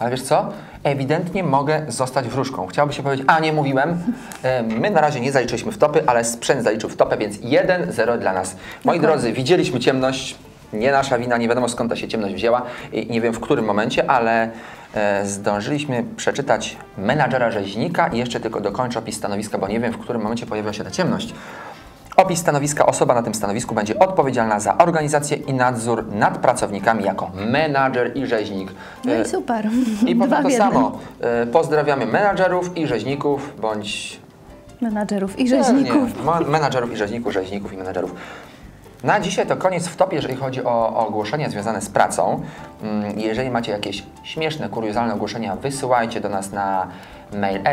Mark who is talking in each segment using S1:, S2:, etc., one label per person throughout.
S1: Ale wiesz co? Ewidentnie mogę zostać wróżką. Chciałoby się powiedzieć, a nie mówiłem. My na razie nie zaliczyliśmy wtopy, ale sprzęt zaliczył wtopę, więc 1-0 dla nas. Moi drodzy, widzieliśmy ciemność. Nie nasza wina, nie wiadomo skąd ta się ciemność wzięła i nie wiem w którym momencie, ale zdążyliśmy przeczytać menadżera rzeźnika i jeszcze tylko dokończę opis stanowiska, bo nie wiem w którym momencie pojawiła się ta ciemność. Opis stanowiska. Osoba na tym stanowisku będzie odpowiedzialna za organizację i nadzór nad pracownikami jako menadżer i rzeźnik.
S2: No i super.
S1: I potem to samo. Pozdrawiamy menadżerów i rzeźników, bądź...
S2: Menadżerów i rzeźników.
S1: Menadżerów i rzeźników, rzeźników i menadżerów. Na dzisiaj to koniec w topie, jeżeli chodzi o ogłoszenia związane z pracą. Jeżeli macie jakieś śmieszne, kuriozalne ogłoszenia, wysyłajcie do nas na mail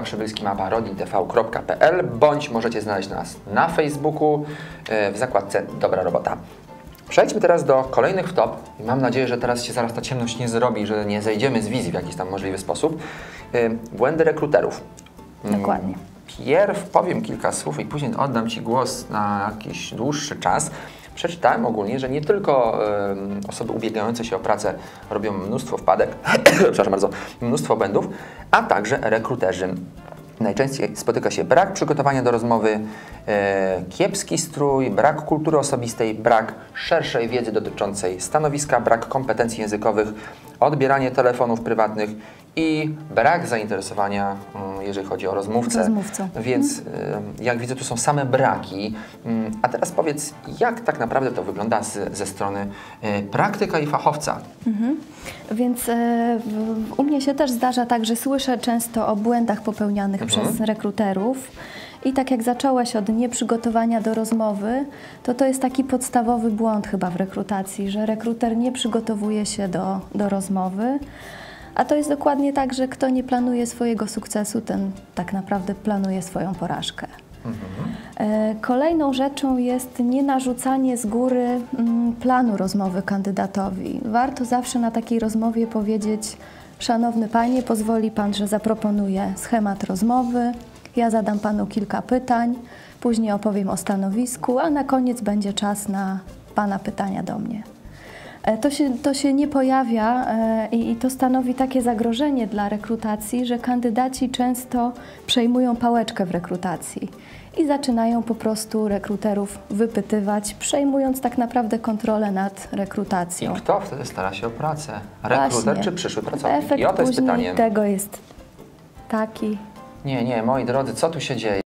S1: s.przybylski@rodintv.pl bądź możecie znaleźć nas na Facebooku w zakładce Dobra Robota. Przejdźmy teraz do kolejnych wtop. Mam nadzieję, że teraz się zaraz ta ciemność nie zrobi, że nie zejdziemy z wizji w jakiś tam możliwy sposób. Błędy rekruterów.
S2: Dokładnie.
S1: Pierw powiem kilka słów i później oddam Ci głos na jakiś dłuższy czas. Przeczytałem ogólnie, że nie tylko osoby ubiegające się o pracę robią mnóstwo wpadek, przepraszam bardzo, mnóstwo błędów, a także rekruterzy. Najczęściej spotyka się brak przygotowania do rozmowy, kiepski strój, brak kultury osobistej, brak szerszej wiedzy dotyczącej stanowiska, brak kompetencji językowych, odbieranie telefonów prywatnych i brak zainteresowania, jeżeli chodzi o rozmówcę. Więc jak widzę, tu są same braki. A teraz powiedz, jak tak naprawdę to wygląda ze strony praktyka i fachowca?
S2: Więc u mnie się też zdarza tak, że słyszę często o błędach popełnianych przez rekruterów. I tak jak zacząłeś od nieprzygotowania do rozmowy, to jest taki podstawowy błąd chyba w rekrutacji, że rekruter nie przygotowuje się do rozmowy. A to jest dokładnie tak, że kto nie planuje swojego sukcesu, ten tak naprawdę planuje swoją porażkę. Kolejną rzeczą jest nie narzucanie z góry planu rozmowy kandydatowi. Warto zawsze na takiej rozmowie powiedzieć: szanowny panie, pozwoli pan, że zaproponuję schemat rozmowy, ja zadam panu kilka pytań, później opowiem o stanowisku, a na koniec będzie czas na pana pytania do mnie. To się nie pojawia i to stanowi takie zagrożenie dla rekrutacji, że kandydaci często przejmują pałeczkę w rekrutacji i zaczynają po prostu rekruterów wypytywać, przejmując tak naprawdę kontrolę nad rekrutacją.
S1: I kto wtedy stara się o pracę? Rekruter czy przyszły pracownik?
S2: Efekt
S1: I oto jest pytanie.
S2: tego jest taki.
S1: Nie, moi drodzy, co tu się dzieje?